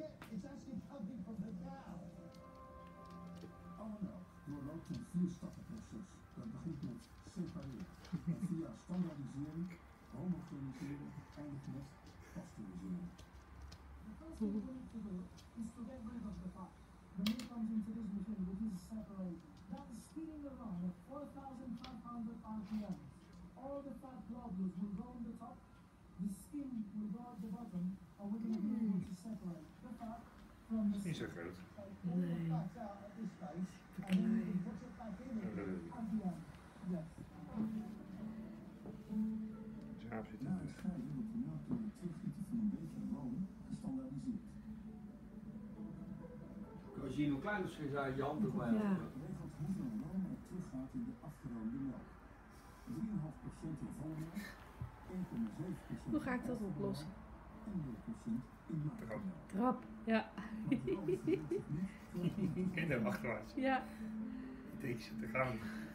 Doorloopt een 4-stappenproces. Dat begint met separeren. En via standaardisering, homogenisering, eindigt met pasteurisering. The first thing we need to do is to get rid of the fat. The meat comes into this machine, which is separated. That is spinning around at 4,500 RPM. All the fat globules will go on the top, the skin will go at the bottom, and we're going to be able to separate the fat from the skin. Niet zo groot. Nee. Schaap zit Na het scheiden wordt de melk door het teruggieten van een beetje room gestandaardiseerd. Kun je zien hoe klein het is uit je hand erbij. Ja. Regelt hoeveel room er teruggaat in de afgeroomde melk. 3,5% in volle melk, 1,7% Hoe ga ik dat oplossen? en 0% in magermelk. Trap, ja. in de wachtwaarts. Ja. Deze te gaan.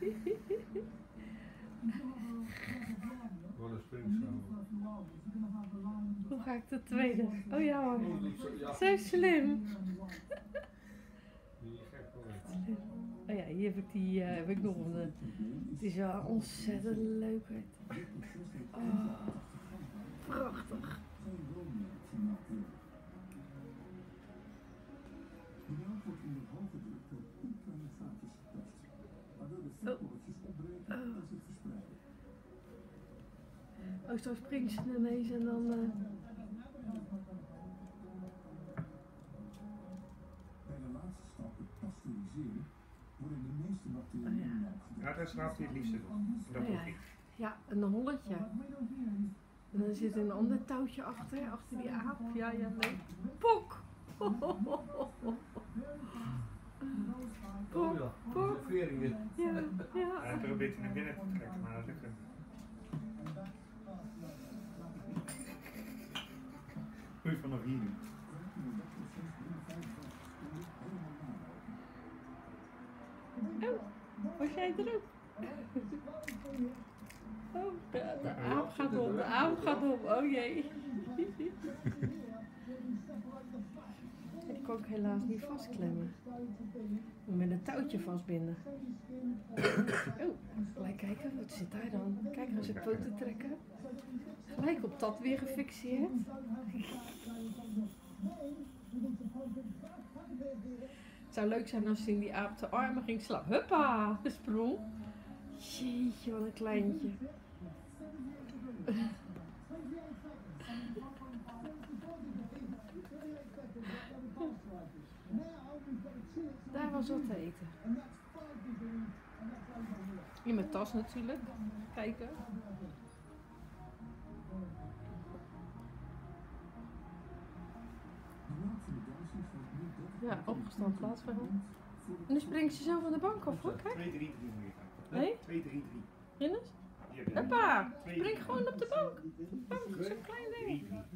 Wat een springstoel. Hoe ga ik de tweede? Oh ja hoor. Zo slim. Oh ja, hier heb ik die heb ik nog een. Het is wel ontzettend leuk. Oh, prachtig. De melk wordt onder hoge druk door piepkleine gaatjes geperst, waardoor de vetbolletjes opbreken en zich verspreiden. Oh, zo springt ze ineens en dan... Bij de laatste stap, het pasteuriseren, worden de meeste bacteriën in de melk Ja, gebruikt. dat snap je het liefste doen. Dat Oh ja. hoeft niet. Ja, een holletje. En dan zit een ander touwtje achter die aap. Ja, ja, nee. Pok! Oh ja, Pok! veringen. Ja, ja. Hij probeert hij naar binnen te trekken, maar dat lukt hem. Moet je vanaf hier doen. Oh, was jij er ook? Oh, de aap gaat op, de aap gaat op. Oh jee. Ik kan ook helaas niet vastklemmen. Ik moet met een touwtje vastbinden. Oh, gelijk kijken, wat zit daar dan? Kijk, als ik poten trekken. Gelijk op dat weer gefixeerd. Het zou leuk zijn als hij in die aap de armen ging slaan. Huppa, de sprong. Jeetje, wat een kleintje. Daar was wat te eten. In mijn tas natuurlijk. Kijken. Ja, opgestaan plaats voor hem. En nu springt ze zo van de bank af hoor, kijk. 2, 3, 3 moet je gaan. Nee? 2, 3, 3. Rinus? Huppa, spring gewoon op de bank. De bank is zo klein ding. 3, 3.